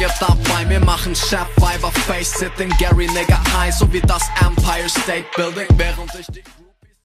get dabei. Wir machen Chef Viber, Face Sitting, Gary Nigger High, so wie das Empire State Building, während ich die